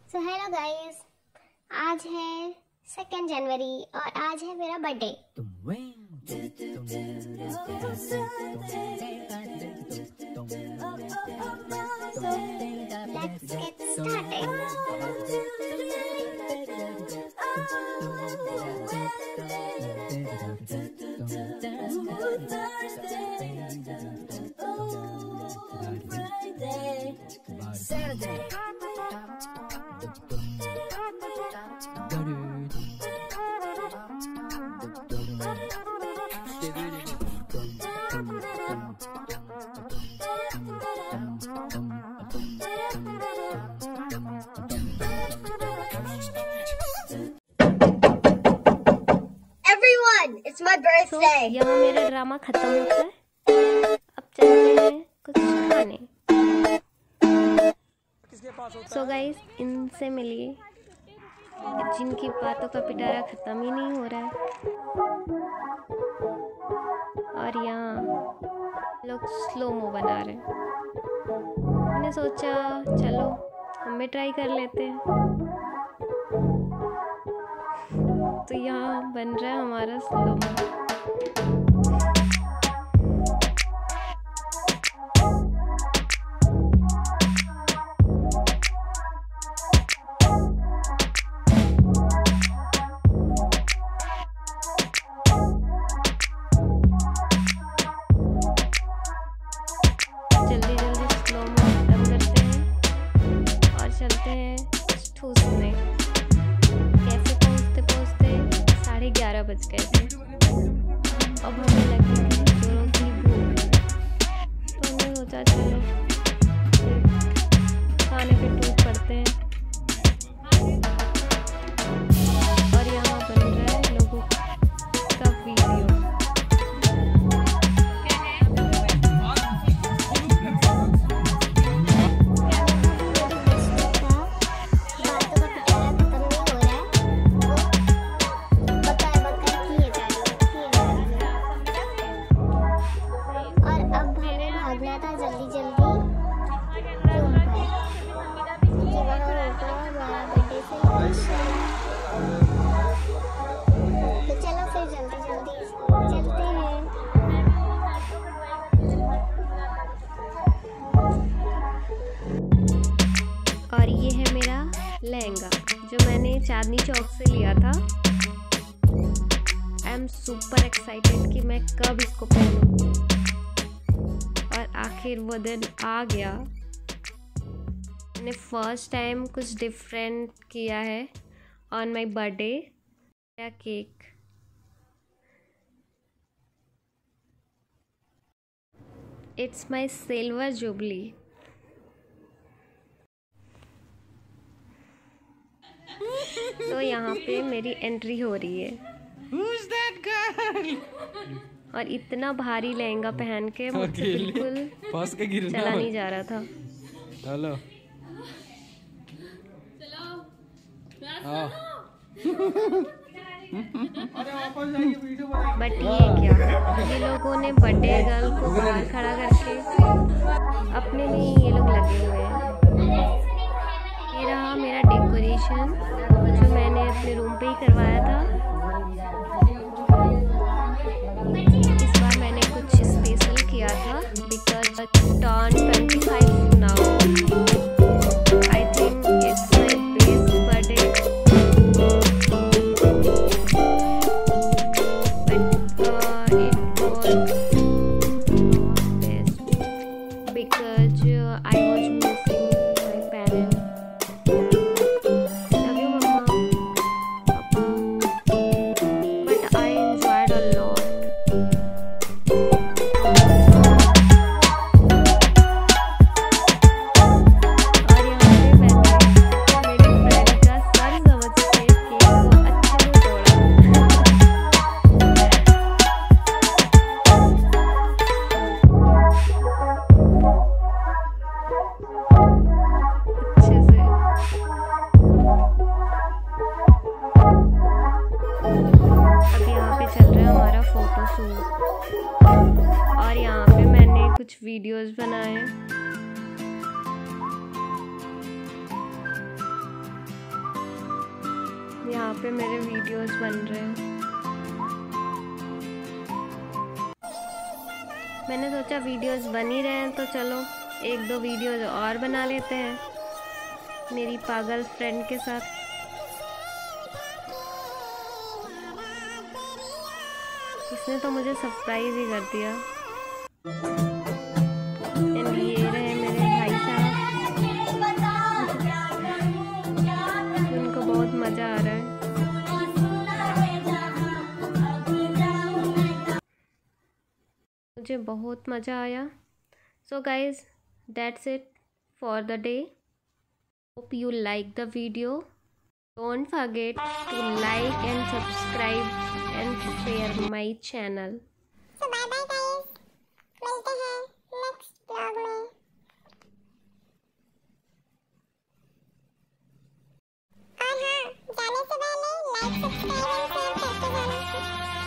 So hello guys, आज है 2 जनवरी और आज है मेरा birthday. Let's get It's my birthday. यहाँ मेरा ड्रामा खत्म होता है। अब चलते हैं कुछ खाने। सो गाइस, इनसे मिलिए जिनकी बातों का पिटारा खत्म ही नहीं हो रहा है। और यहाँ लोग स्लोमो बना रहे हैं। मैंने सोचा चलो हम भी ट्राई कर लेते हैं। तो यहाँ बन रहा है हमारा स्लोमो। जल्दी जल्दी स्लोमो खत्म करते हैं और चलते हैं ठूसने। कैसे पहुँचते पहुँचते 11:30 बज गए थे। अब हमें लगी जोरों की भूख, तो हमने सोचा चलो खाने पे टूट पड़ते हैं। और यहाँ बन रहा है लोगों का वीडियो। और ये है मेरा लहंगा जो मैंने चांदनी चौक से लिया था। आई एम सुपर एक्साइटेड कि मैं कब इसको पहनूं। और आखिर वो दिन आ गया। मैंने फर्स्ट टाइम कुछ डिफरेंट किया है ऑन माई बर्थडे। मेरा cake it's my silver jubilee. तो यहाँ पे मेरी एंट्री हो रही है। Who's that girl? और इतना भारी लहंगा पहन के मुझसे बिल्कुल चला नहीं जा रहा था। हेलो बट ये क्या, ये लोगों ने बर्थडे गर्ल को बाहर खड़ा करके अपने लिए ये लोग लगे हुए हैं। ये रहा मेरा डेकोरेशन जो मैंने अपने रूम पे ही करवाया था। इस बार मैंने कुछ स्पेशल किया था because turn 25 now. I think it's my best birthday. Because I was missing my parents. Love you, Mama, Papa. But I enjoyed a lot. और यहाँ पे मैंने मेरी फ्रेंड का सर समझ के केक को अच्छे से तोड़ा। अच्छे से अब यहाँ पे चल रहा है हमारा फोटो शूट। और यहाँ पे मैंने कुछ वीडियोस बनाए। यहाँ पे मेरे वीडियोस बन रहे हैं। मैंने सोचा वीडियोस बन ही रहे हैं तो चलो एक दो वीडियोस और बना लेते हैं मेरी पागल फ्रेंड के साथ। इसने तो मुझे सरप्राइज ही कर दिया। एंड ये रहे मेरे भाई साहब, उनको बहुत मज़ा आ रहा है। मुझे बहुत मज़ा आया। So guys, that's it for the day. Hope you like the video. Don't forget to like and subscribe and share my channel. So bye bye guys. मिलते हैं नेक्स्ट ब्लॉग में। और हाँ, जाने से पहले लाइक सब्सक्राइब और शेयर करते जाना।